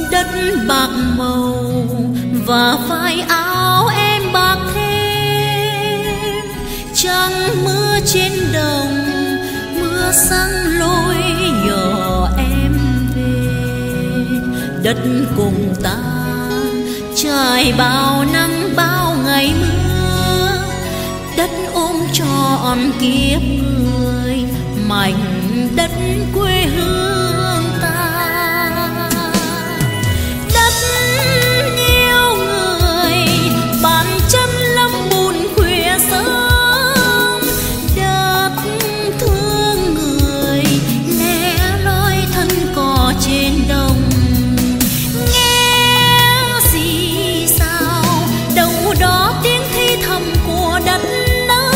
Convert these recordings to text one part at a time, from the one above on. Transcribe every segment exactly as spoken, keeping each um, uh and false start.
Đất bạc màu và vai áo em bạc thêm. Trăng mưa trên đồng, mưa sang lối nhỏ em về. Đất cùng ta trải bao nắng bao ngày mưa. Đất ôm trọn kiếp người, mảnh đất quê hương ta. Đất yêu người, bàn chân lâm bùn khuya sớm. Đất thương người, lẻ loi thân cò trên đồng. Nghe gì sao đâu đó tiếng thi thầm của đất nỡ.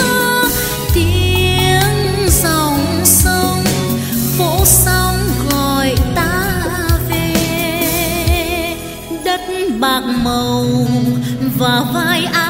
Tiếng dòng sông phố sóng gọi ta về. Đất bạc màu và vai áo